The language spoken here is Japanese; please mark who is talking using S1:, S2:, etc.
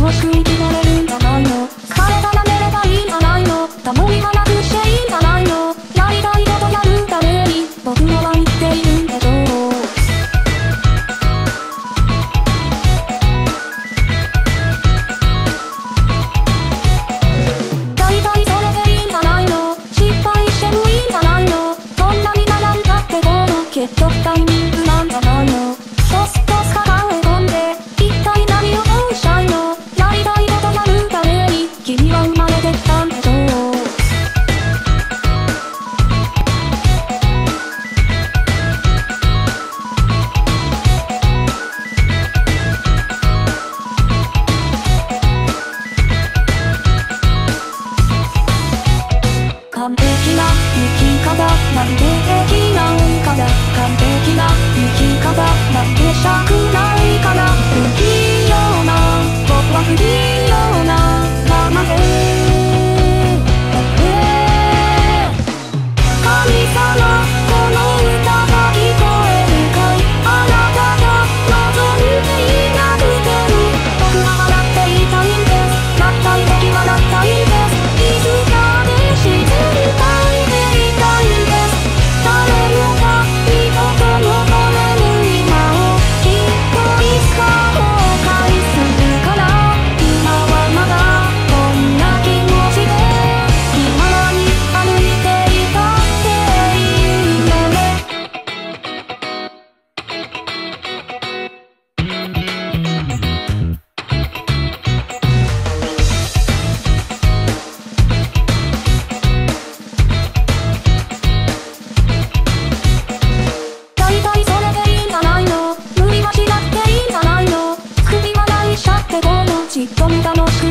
S1: 楽しく生きられるんじゃないの。疲れたら寝ればいいんじゃないの。たまにはなくしていいんじゃないの。やりたいことやるために僕らは生きているんだぞ。大体それでいいんじゃないの。失敗してもいいんじゃないの。そんなに悩んだってこの結局タイミングなんじゃないの。とすとす抱え込んで一体何をどうしたいの。やりたいことやるために君は生まれてきたんでしょう。完璧な生き方なんてできないから。完璧な生き方なんてしたくないから。不器用な僕は不器用なままで神様この歌が聞こえるかい。あなたが望んでいなくても僕は笑っていたいんです。泣きたい時は泣きたいんです。いつかで自然体でいたいんです。誰もが二度と戻れぬ今をきっといつか後悔するから。今はまだこんな気持ちで気ままに歩いていたっていいのね。大体それでいいんじゃないの。無理はしなくていいんじゃないの。首はないしちゃってこのちっとも楽しく